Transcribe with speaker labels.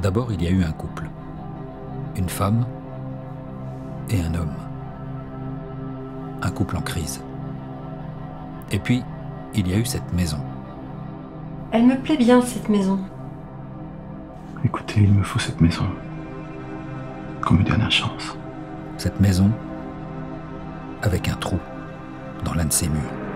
Speaker 1: D'abord, il y a eu un couple. Une femme et un homme. Un couple en crise. Et puis, il y a eu cette maison.
Speaker 2: Elle me plaît bien, cette maison.
Speaker 3: Écoutez, il me faut cette maison. Comme une dernière chance.
Speaker 1: Cette maison avec un trou dans l'un de ses murs.